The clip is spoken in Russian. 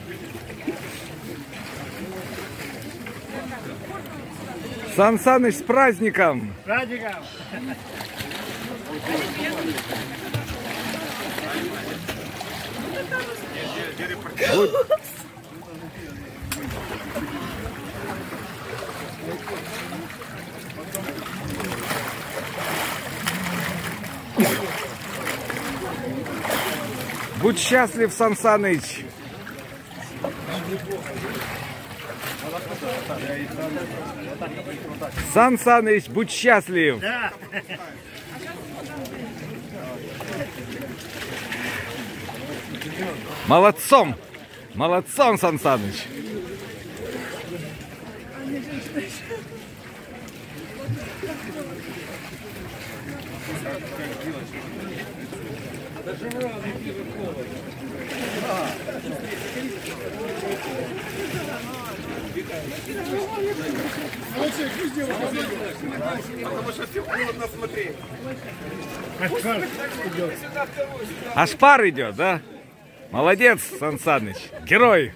Сан Саныч, с праздником! С праздником! Будь счастлив, Сан Саныч! Сан Саныч, будь счастлив! Да. Молодцом! Молодцом, Сан Саныч! Потому что все холодно смотреть. Аж пар идет, да? Молодец, Сан Саныч! Герой!